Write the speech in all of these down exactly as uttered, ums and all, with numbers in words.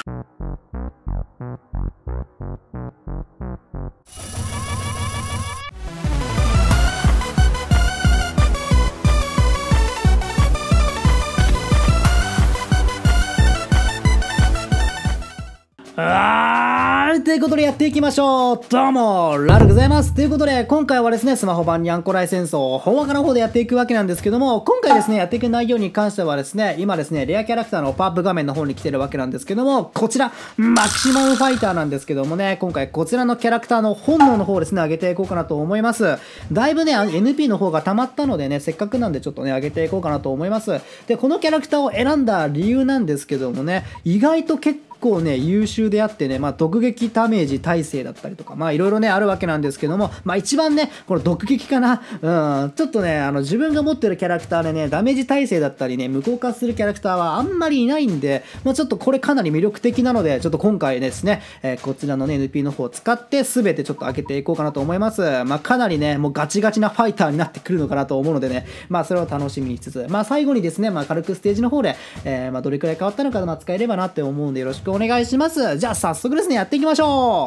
あーということでやっていきましょう。どうもラルでございます。ということで今回はですね、スマホ版にゃんこライ戦争本話の方でやっていくわけなんですけども、今回ですねやっていく内容に関してはですね、今ですねレアキャラクターのパワーアップ画面の方に来てるわけなんですけども、こちらマキシマムファイターなんですけどもね、今回こちらのキャラクターの本能の方をですね上げていこうかなと思います。だいぶね エヌピー の方が溜まったのでね、せっかくなんでちょっとね上げていこうかなと思います。でこのキャラクターを選んだ理由なんですけどもね、意外と結構結構ね優秀であってね、まあ、毒撃ダメージ耐性だったりとか、まあいろいろねあるわけなんですけども、まあ一番ねこの毒撃かな、うん、ちょっとねあの自分が持ってるキャラクターでねダメージ耐性だったりね無効化するキャラクターはあんまりいないんで、まあ、ちょっとこれかなり魅力的なので、ちょっと今回ですね、えー、こちらのね エヌピー の方を使って全てちょっと開けていこうかなと思います。まあかなりねもうガチガチなファイターになってくるのかなと思うのでね、まあそれを楽しみにしつつ、まあ最後にですね、まあ軽くステージの方で、えー、まあどれくらい変わったのか、まあ、使えればなって思うんでよろしくお願いします。じゃあ早速ですねやっていきましょ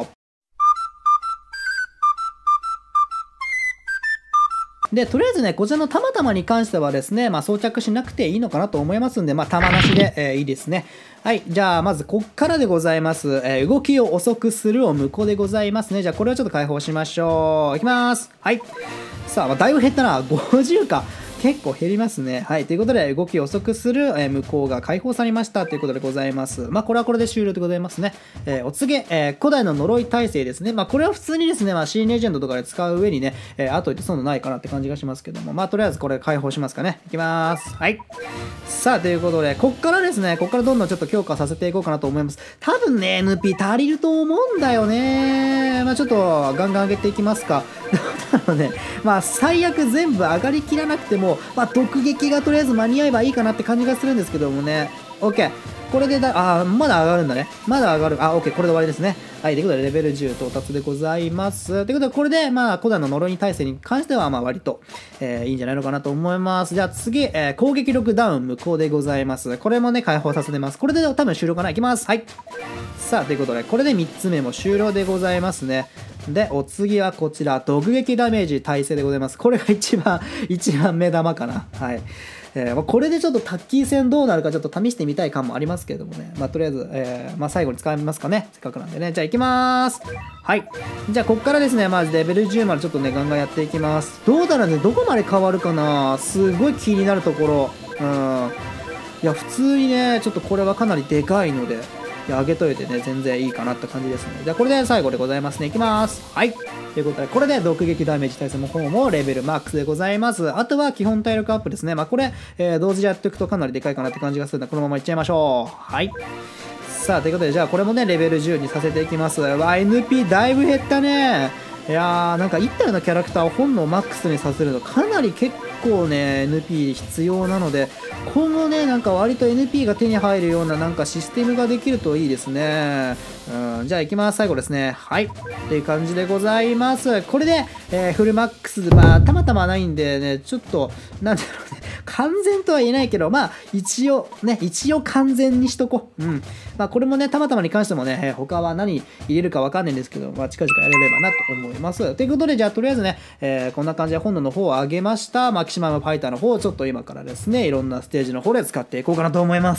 う。でとりあえずねこちらのたまたまに関してはですね、まあ、装着しなくていいのかなと思いますんで、まあ玉なしで、えー、いいですね。はい、じゃあまずこっからでございます、えー、動きを遅くするを無効でございますね。じゃあこれをちょっと解放しましょう。いきます。はい、さあ、まあ、だいぶ減ったな。ごじゅうか、結構減りますね。はい。ということで、動きを遅くする、えー、無効が解放されましたということでございます。まあ、これはこれで終了でございますね。えー、お次、えー、古代の呪い耐性ですね。まあ、これは普通にですね、まあ、シーンレジェンドとかで使う上にね、えー、あとでそのないかなって感じがしますけども、まあ、とりあえずこれ解放しますかね。いきます。はい。さあ、ということで、こっからですね、こっからどんどんちょっと強化させていこうかなと思います。多分ね、エヌピー 足りると思うんだよね。まあ、ちょっとガンガン上げていきますか。どうだろうね。まあ、最悪全部上がりきらなくても、まあ、毒撃がとりあえず間に合えばいいかなって感じがするんですけどもね。OK。これでだ、あ、まだ上がるんだね。まだ上がる。あ、OK。これで終わりですね。はい。ということで、レベルじゅう到達でございます。ということで、これで、まあ、古代の呪い耐性に関しては、まあ、割と、えー、いいんじゃないのかなと思います。じゃあ次、えー、攻撃力ダウン無効でございます。これもね、解放させてます。これで多分終了かな。いきます。はい。さあ、ということで、これでみっつめも終了でございますね。で、お次はこちら、毒撃ダメージ耐性でございます。これが一番、一番目玉かな。はい。えーまあ、これでちょっとタッキー戦どうなるかちょっと試してみたい感もありますけれどもね。まあ、とりあえず、えーまあ、最後に使いますかね。せっかくなんでね。じゃあ行きまーす。はい。じゃあこっからですね、まずレベルじゅうまでちょっとね、ガンガンやっていきます。どうだろうね、どこまで変わるかな。すごい気になるところ。うん。いや、普通にね、ちょっとこれはかなりでかいので、いや上げといてね、全然いいかなって感じですね。じゃあこれで最後でございますね。いきます。はい。ということで、これで毒撃ダメージ耐性の方もレベルマックスでございます。あとは基本体力アップですね。まあこれ、えー、同時でやっていくとかなりでかいかなって感じがするので、このままいっちゃいましょう。はい。さあ、ということで、じゃあこれもね、レベルじゅうにさせていきます。わ、エヌピー だいぶ減ったね。いやー、なんかいったようなキャラクターを本能マックスにさせるのかなり結構ね エヌピー 必要なので、今後ねなんか割と エヌピー が手に入るようななんかシステムができるといいですね。うん、じゃあ行きます。最後ですね。はいっていう感じでございます。これで、えー、フルマックス、まあたまたまないんでね、ちょっとなんだろうね、完全とは言えないけど、まあ一応ね一応完全にしとこう。うん、まあこれもねたまたまに関してもね、えー、他は何入れるかわかんないんですけど、まあ近々やれればなと思います。ということで、じゃあとりあえずね、えー、こんな感じで本能の方を上げました。マキシマムファイターの方をちょっと今からですね、いろんなステージの方で使っていこうかなと思います。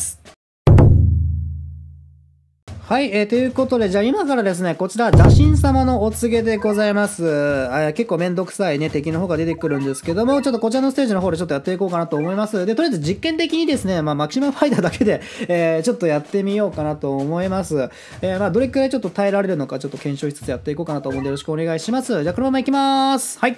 はい、えー、ということで、じゃあ今からですね、こちら、邪神様のお告げでございます。あ結構めんどくさいね、敵の方が出てくるんですけども、ちょっとこちらのステージの方でちょっとやっていこうかなと思います。で、とりあえず実験的にですね、まあ、マキシマムファイターだけで、えー、ちょっとやってみようかなと思います。えー、まあ、どれくらいちょっと耐えられるのか、ちょっと検証しつつやっていこうかなと思うんで、よろしくお願いします。じゃあ、このままいきまーす。はい。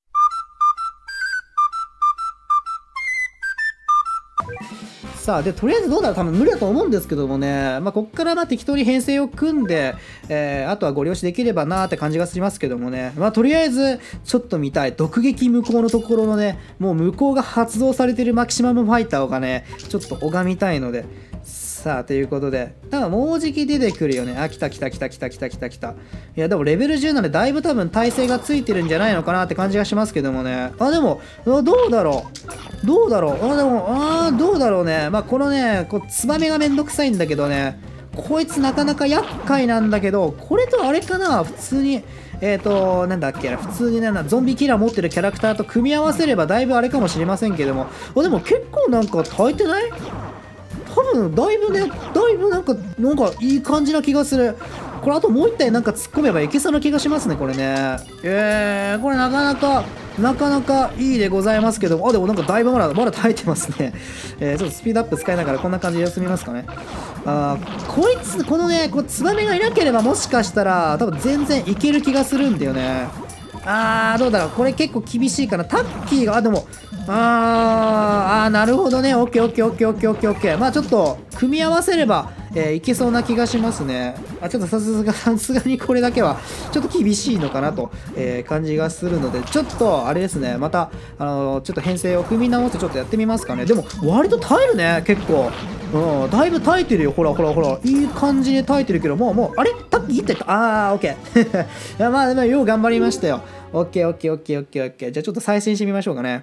さあ、で、とりあえずどうだろう、多分無理だと思うんですけどもね、まあ、こっからまあ適当に編成を組んで、えー、あとはご了承できればなーって感じがしますけどもね、まあ、とりあえず、ちょっと見たい。毒撃無効のところのね、もう無効が発動されてるマキシマムファイターがね、ちょっと拝みたいので、さあ、ということで、多分もうじき出てくるよね。あ、来た来た来た来た来た来た来た。いや、でもレベルじゅうなんでだいぶ多分耐性がついてるんじゃないのかなって感じがしますけどもね。あ、でも、どうだろう。どうだろう。あ、でも、あー、どうだろうね。まあ、このね、こう、ツバメがめんどくさいんだけどね。 こいつなかなか厄介なんだけど、これとあれかな、普通に、えっと、なんだっけな、普通になんだ、ゾンビキラー持ってるキャラクターと組み合わせればだいぶあれかもしれませんけども、あ、でも結構なんか耐えてない？多分、だいぶね、だいぶなんか、なんかいい感じな気がする。これあともう一体なんか突っ込めばいけそうな気がしますね、これね。えー、これなかなか、なかなかいいでございますけども、あ、でもなんかだいぶまだ、まだ耐えてますね。えー、ちょっとスピードアップ使いながらこんな感じで休みますかね。あー、こいつ、このね、こうツバメがいなければもしかしたら、多分全然いける気がするんだよね。あー、どうだろう。これ結構厳しいかな。タッキーが、あ、でも、あー、あー、なるほどね。オッケーオッケーオッケーオッケーオッケーオッケー。まあちょっと、組み合わせれば、えー、いけそうな気がしますね。あ、ちょっとさすが、さすがにこれだけは、ちょっと厳しいのかなと、えー、感じがするので、ちょっと、あれですね。また、あのー、ちょっと編成を組み直してちょっとやってみますかね。でも、割と耐えるね、結構。うん、だいぶ耐えてるよ。ほらほらほら。いい感じで耐えてるけど、もう、もう、あれタッキーいってた。あー、オッケー。いや、まあ、でも、よう頑張りましたよ。オッケーオッケーオッケーオッケーオッケー。じゃあちょっと再生してみましょうかね。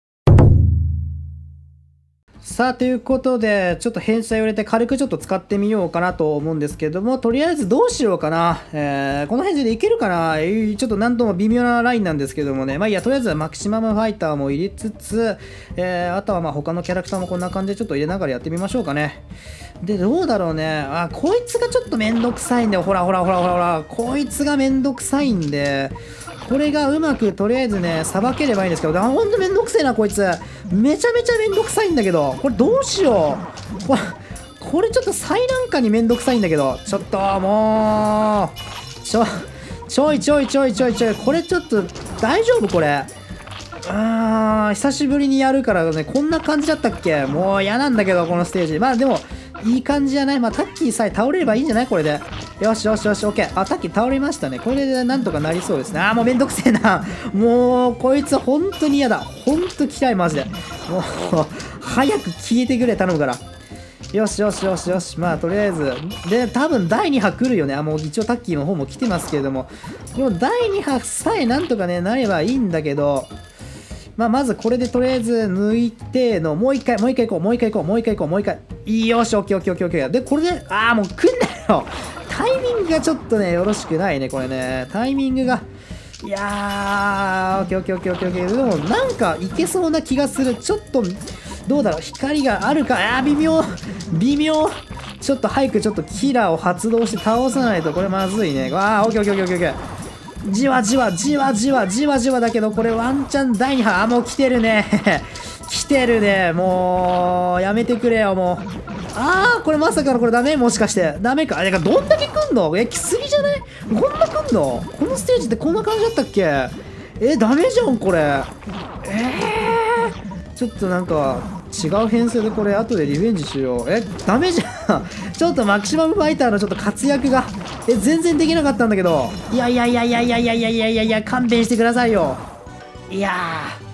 さあ、ということで、ちょっと編成を入れて軽くちょっと使ってみようかなと思うんですけども、とりあえずどうしようかな。えー、この編成でいけるかな。えー、ちょっとなんとも微妙なラインなんですけどもね。まあいいや、とりあえずマキシマムファイターも入れつつ、えー、あとはまあ他のキャラクターもこんな感じでちょっと入れながらやってみましょうかね。で、どうだろうね。あ、こいつがちょっとめんどくさいんだよ。ほらほらほらほらほら。こいつがめんどくさいんで、これがうまくとりあえずね、さばければいいんですけど、ほんとめんどくせえな、こいつ。めちゃめちゃめんどくさいんだけど、これどうしよう。これ、これちょっと最難関にめんどくさいんだけど、ちょっともう、ちょ、ちょいちょいちょいちょいちょい、これちょっと大丈夫これ。あー、久しぶりにやるからね、こんな感じだったっけ。もう嫌なんだけど、このステージ。まあでも、いい感じじゃない。まあタッキーさえ倒れればいいんじゃないこれで。よしよしよし、オッケー。あ、タッキー倒れましたね。これでなんとかなりそうですね。あー、もうめんどくせえな。もう、こいつ本当に嫌だ。本当嫌い、マジで。もう、早く消えてくれ、頼むから。よしよしよしよし。まあ、とりあえず。で、多分だいに波来るよね。あ、もう一応タッキーの方も来てますけれども。このだいに波さえなんとかね、なればいいんだけど、まあ、まずこれでとりあえず抜いての、もう一回、もう一回行こう、もう一回行こう、もう一回行こう、もう一回。よし、オッケーオッケーオッケーオッケー。で、これで、ああ、もう来んなよ。タイミングがちょっとね、よろしくないね、これね。タイミングが。いやー、オッケーオッケーオッケーオッケーオッケー。でも、なんかいけそうな気がする。ちょっと、どうだろう、光があるか。あー、微妙。微妙。ちょっと早くちょっとキラーを発動して倒さないと、これまずいね。あー、オッケーオッケーオッケーオッケー。じわじわじわじわじわじわだけど、これワンチャンだいに波。あ、もう来てるね。来てるね。もう、やめてくれよ、もう。あー、これまさかのこれダメもしかして。ダメか。あれがどんだけ来んのえ、来すぎじゃないこんな来んのこのステージってこんな感じだったっけえ、ダメじゃん、これ。えー、ちょっとなんか、違う編成でこれ後でリベンジしよう。え、ダメじゃん。ちょっとマキシマムファイターのちょっと活躍が、え、全然できなかったんだけど。いやいやいやいやいやいやいやいやいやいや、勘弁してくださいよ。いやー。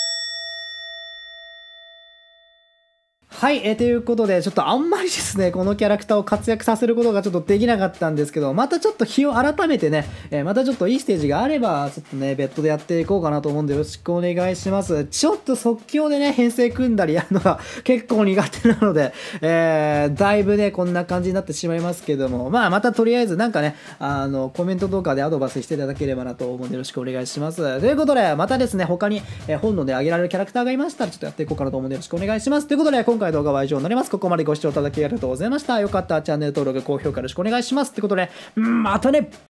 はい、えー、ということで、ちょっとあんまりですね、このキャラクターを活躍させることがちょっとできなかったんですけど、またちょっと日を改めてね、えー、またちょっといいステージがあれば、ちょっとね、別途でやっていこうかなと思うんで、よろしくお願いします。ちょっと即興でね、編成組んだりやるのが結構苦手なので、えー、だいぶね、こんな感じになってしまいますけども、まあ、またとりあえずなんかね、あの、コメントとかでアドバイスしていただければなと思うんで、よろしくお願いします。ということで、またですね、他に、えー、本能で挙げられるキャラクターがいましたら、ちょっとやっていこうかなと思うんで、よろしくお願いします。ということで、今回動画は以上になります。ここまでご視聴いただきありがとうございました。よかったらチャンネル登録、高評価よろしくお願いします。ということで、またね